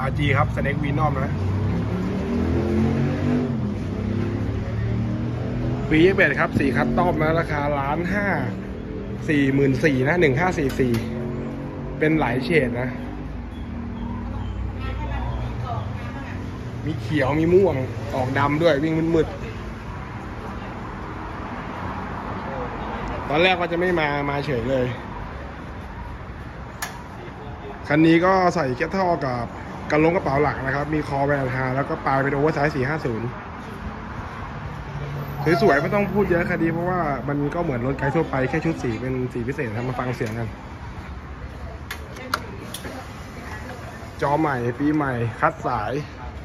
RG ครับ Snake Venom นะปี21ครับ4คัสตอมนะราคา1,544,000นะ1544เป็นหลายเฉดนะมีเขียวมีม่วงออกดำด้วยวิ่งมืดๆตอนแรกว่าจะไม่มาเฉยเลยคันนี้ก็ใส่แก๊สท่อกับกระเป๋าหลักนะครับมีคอแวนฮาแล้วก็ปลายเป็นโอเวอร์ไซส์450สวยๆไม่ต้องพูดเยอะคันนี้เพราะว่ามันก็เหมือนรถไกด์ทั่วไปแค่ชุดสีเป็นสีพิเศษครับมาฟังเสียงกันจอใหม่ปีใหม่คัดสาย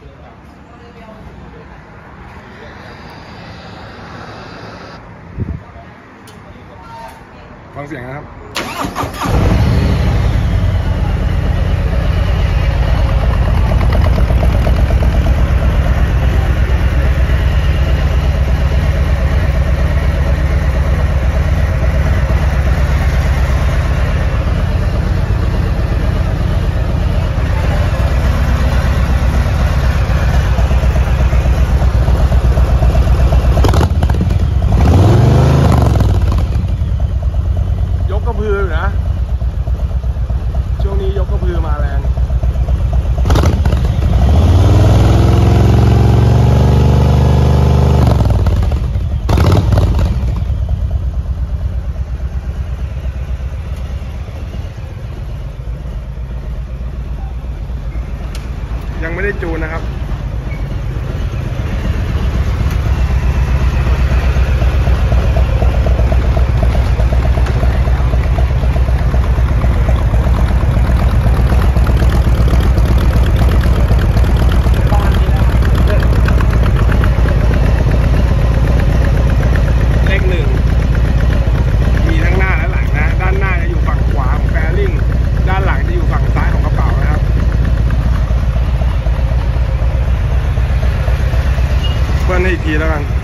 ฟังเสียงนะครับกระพือนะช่วงนี้ยกกระพือมาแรงยังไม่ได้จูนนะครับให้อีกทีแล้วกัน